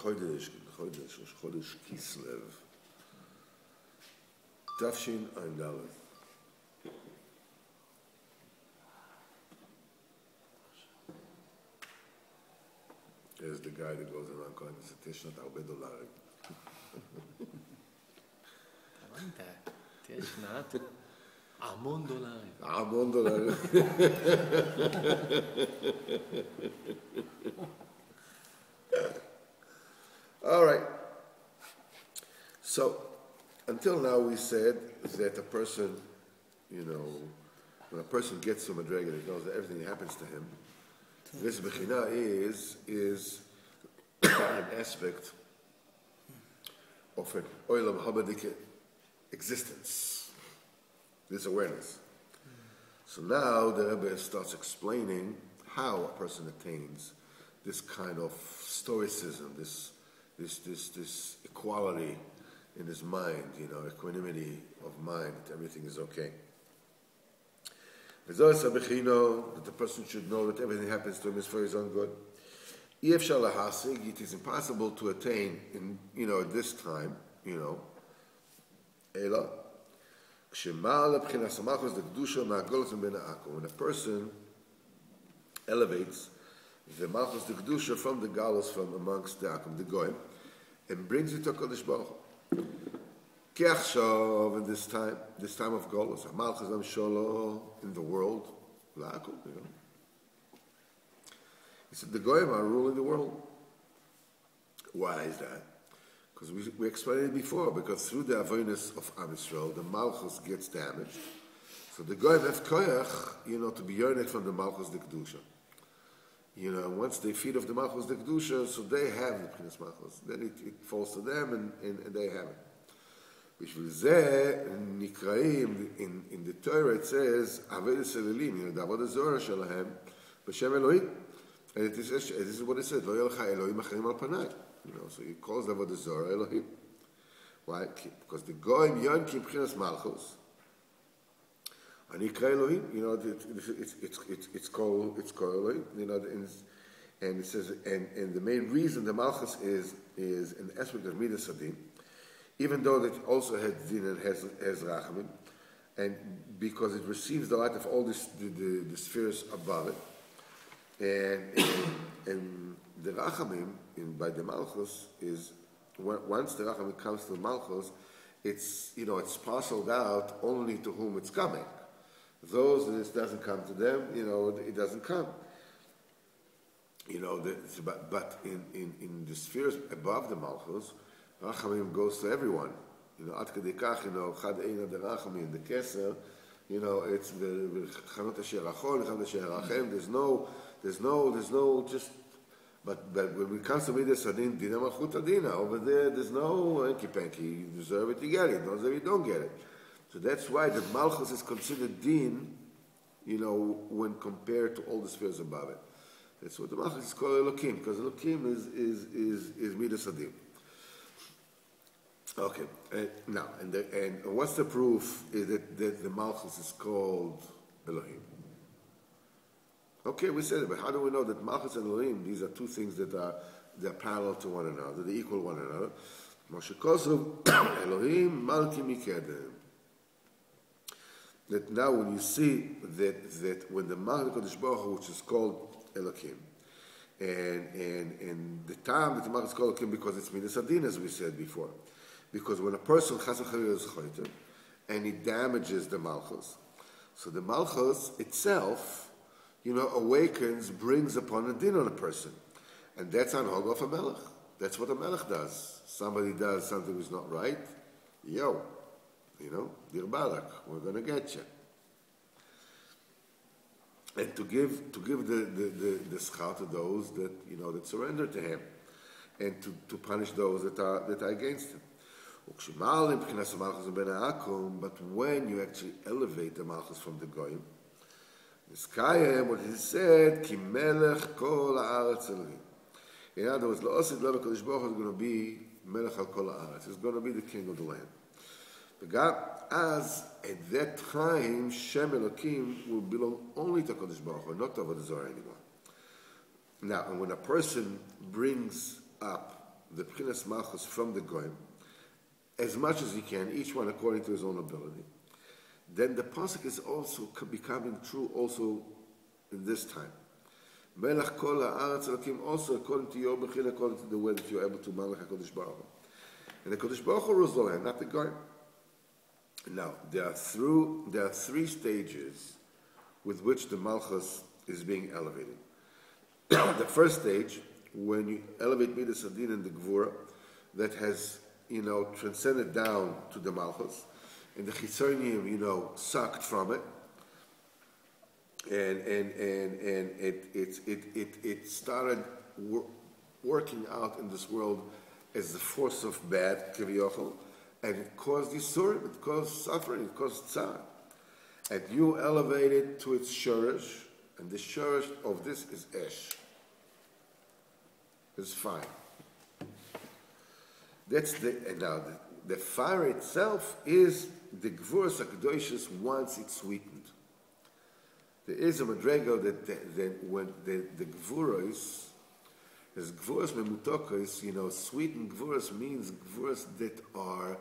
Chodesh, Rosh Chodesh Kislev, Tafshin Ein Dalet. There's the guy that goes around calling this a Tishnat Arbe Dolarim. Tishnat Amon Dolarim. Amon Dolarim. All right. So, until now we said that a person, when a person gets to Madrega, he knows that everything that happens to him. This Bechina is an aspect of an Olam Habadik existence, this awareness. So now the Rebbe starts explaining how a person attains this kind of stoicism, this equality in his mind, equanimity of mind, that everything is okay. That the person should know that everything happens to him is for his own good. It is impossible to attain at this time, when a person elevates the Malchus the Kedusha from the Galus, from amongst the Akum, the Goyim, and brings it to Kodesh Baruch Hu. In this time of Golus, Malchus Am Sholo in the world, La'akum, He said the Goyim are ruling the world. Why is that? Because we explained it before, because through the avoidance of Am Yisrael, the Malchus gets damaged. So the Goyim have koyach, to be yearning from the Malchus the Kedusha. Once they feed off the Malchus the Kedusha, so they have the Pchinas Malchus. Then it falls to them and they have it. בשביל זה נקראים, in the Torah it says, עבודת אלילים, the עבודת זוהר שלהם, בשם אלוהים. And this is what it says, לא יהיה לך אלוהים אחרים על פניי. So he calls the עבודת זוהר אלוהים. Why? Because the goyim יונקים מבחינת מלכוס. אני אקרא אלוהים, it's called אלוהים, and it says, and the main reason the malchus is an aspect of midas adin, even though it also has din and has rachamim, and because it receives the light of all the spheres above it, and the rachamim by the malchus is once the rachamim comes to the malchus, it's it's parceled out only to whom it's coming. Those that it doesn't come to them, it doesn't come. But in the spheres above the malchus, Rachamim goes to everyone. Ad kedei kach, Chad Eina de Rachamim, the Keser, it's the Chanot Asher Achon, Chanot Asher Rachem. There's no just. But when it comes to Midas Adin, Dina Malchut Adina, over there's no hanky panky. You deserve it, you get it. You deserve it, you don't get it. So that's why the Malchus is considered Din, when compared to all the spheres above it. That's what the Malchus is called Elokim, because Elokim is Midas Adin. Okay, now, and what's the proof is that the Malchus is called Elohim? Okay, we said it, but how do we know that Malchus and Elohim, these are two things they're parallel to one another, they equal one another? Moshe Kosov, Elohim, Malki Mikedem. That now when you see that when the Malchus Kodesh Baruch Hu, which is called Elohim, and the time that the Malchus is called Elohim because it's Midas Adin, as we said before. Because when a person chas v'chalila is choiter, and he damages the malchus, so the malchus itself, awakens, brings upon a din on a person, and that's anhog of a melech. That's what a melech does. Somebody does something that's not right, dir balak, we're going to get you. And to give the schar to those that that surrender to him, and to punish those that are against him. But when you actually elevate the malchus from the goyim, what he said, Ki melech kol haaretz Elohim. In other words, La'osid Lo Kodesh Baruch Hu is going to be melech al kol haaretz. He's going to be the king of the land. As at that time, Shem Elokim will belong only to Kodesh Baruch Hu, not to Avodah Zarah anymore. Now, and when a person brings up the Pchinas Malchus from the Goyim, as much as he can, each one according to his own ability, then the pasuk is also becoming true also in this time. Melech kol ha'aretz Elokim, also according to your bechina, according to the way that you're able to malach HaKadosh Baruch Hu. And the Kadosh Baruch Hu rules the land, not the Goyim. Now, there are three stages with which the Malchus is being elevated. The first stage, when you elevate Midas Adin and the Gvura, that has, transcended down to the Malchus, and the Chitzonium, sucked from it, and it started working out in this world as the force of bad, Kivyochel, and it caused Yisurim, it caused suffering, it caused tzar. And you elevate it to its shurish, and the shurish of this is Esh. It's fire. Now the fire itself is the Gvuras HaKadoshis once it's sweetened. There is a madrega that when the Gvuras, as Gvuras Memutokos, sweetened Gvuras means Gvuras that are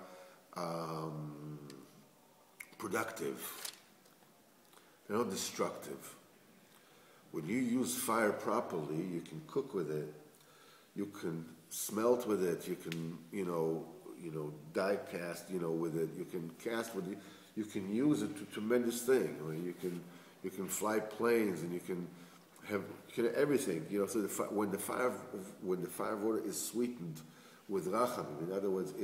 productive. They're not destructive. When you use fire properly, you can cook with it, you can smelt with it, you can, die cast, with it, you can cast with it, you can use it to tremendous thing. I mean, you can fly planes and you can have everything. So when the fire of water is sweetened with rachamim, in other words,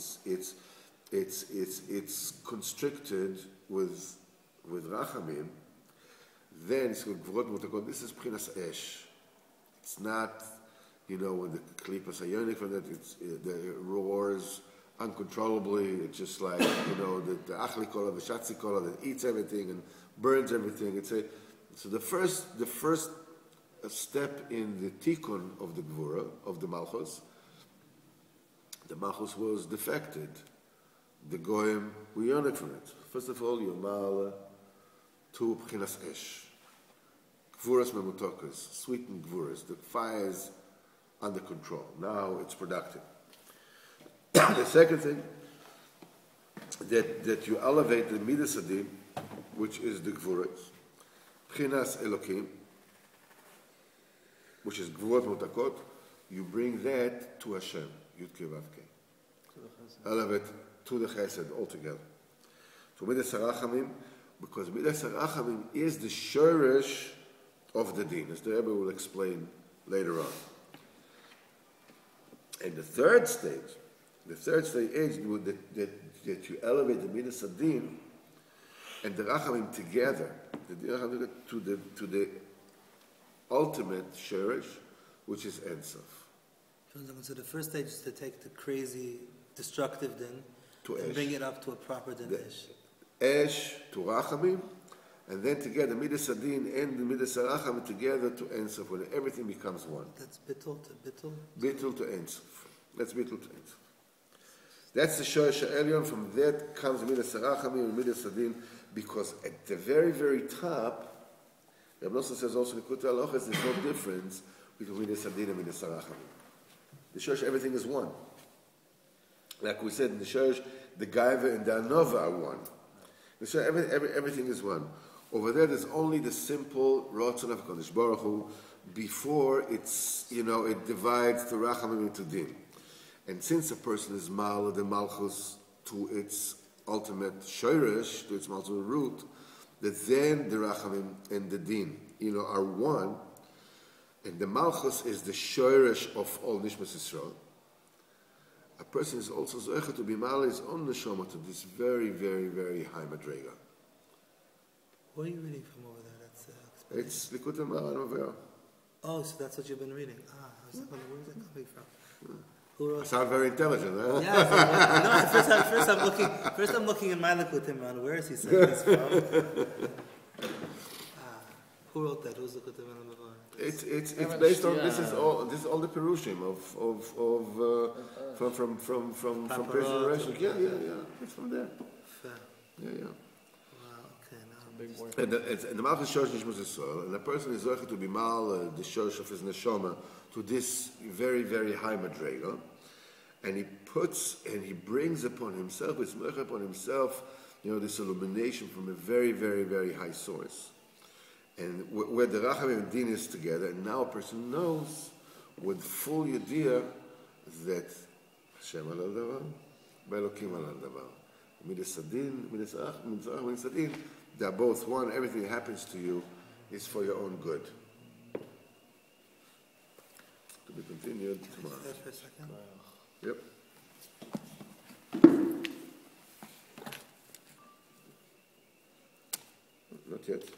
it's constricted with rachamim, then it's gvurot mutakot. This is pchinas esh. It's not, when the klipas hayonik from that, the roars uncontrollably. It's just like, the achli kola, the shatzi kola that eats everything and burns everything. So the first step in the tikkun of the gvura, of the malchus was defected. The goyim were yonik from it. First of all, yomal to pchinas esh. Gvuras memutokas, sweetened gvuras. The fire is under control. Now it's productive. The second thing, that you elevate the midas adin, which is the gvuras, pchinas elokim, which is gvurot mutakot, you bring that to Hashem, Yud Kei Vav Kei. Elevate to the chesed altogether. So midas harachamim, because midas harachamim is the shorish of the din, as the Rebbe will explain later on. And the third stage is that you elevate the midas adin and the rachamim together, to the ultimate shorish, which is Ensof. So the first stage is to take the crazy, destructive din and bring it up to a proper din. Esh to rachamim, and then together midas adin and the midas rachamim together to Ensof, when everything becomes one. That's bittul to bittul. Bittul to Ensof. That's bittul to Ensof. That's the shorish elyon. From that comes midas rachamim and midas adin, because at the very, very top, Reb Nosson says also in Likutei Halachos, there's no difference between midas adin and midas rachamim. The shorish, everything is one. Like we said in the shorish, the gaiva and the anova are one. The shorish, everything is one. Over there, there's only the simple rotzon of Kadosh Baruch Hu before it's, it divides the rachamim into din. And since a person is mal the malchus to its ultimate shorish, to its malchus root, that then the rachamim and the din, are one, and the malchus is the shorish of all nishmas Yisrael. A person is also zoecha to be mal his own neshama to this very, very, very high madrega. What are you reading from over there? It's Likutei Moharan. Oh, so that's what you've been reading. I was like, where is it coming from? Who wrote? I sound very intelligent, huh? Yeah. First I'm looking in my Likutei Moharan. Where is he saying this from? Who wrote that? Who's Likutei Moharan? It's based on this is all the perushim from Persian Rashi. Yeah. It's from there. Fair. Yeah. Wow. Okay. Now I'm big word. And the Malchus shows Nishmas Yisrael, and a person is going to be mal the shosh of his neshama to this very, very high madrega, and he brings upon himself, it's mech upon himself, this illumination from a very, very, very high source. And where the Rachamim and Din is together, and now a person knows with full yediyah that Hashem alal davar, Be'elokim alal davar. Midas adin, midas ach, midas adin, they're both one. Everything that happens to you is for your own good. To be continued tomorrow. For a second. Yep. Not yet.